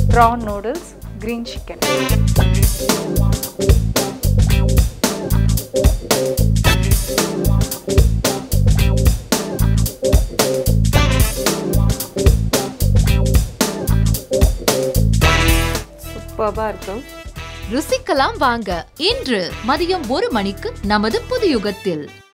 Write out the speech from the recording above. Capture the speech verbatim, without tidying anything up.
prawn noodles, green chicken. சூப்பர்பா இருக்கும். ருசிக்கலாம் வாங்க. இன்று மதியம் ஒரு மணிக்கு நமது புது யுகத்தில்.